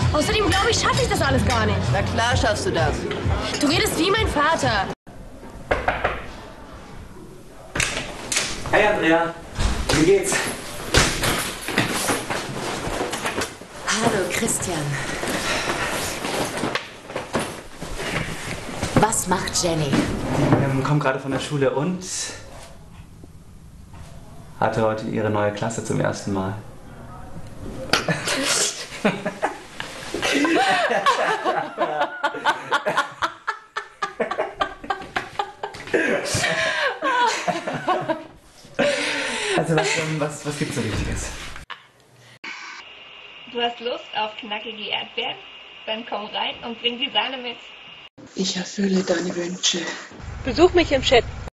Außerdem glaube ich, schaffe ich das alles gar nicht. Na klar schaffst du das. Du redest wie mein Vater. Hey Andrea, wie geht's? Hallo Christian. Was macht Jenny? Kommt gerade von der Schule und hatte heute ihre neue Klasse zum ersten Mal. Also was gibt's so Wichtiges? Du hast Lust auf knackige Erdbeeren? Dann komm rein und bring die Sahne mit. Ich erfülle deine Wünsche. Besuch mich im Chat.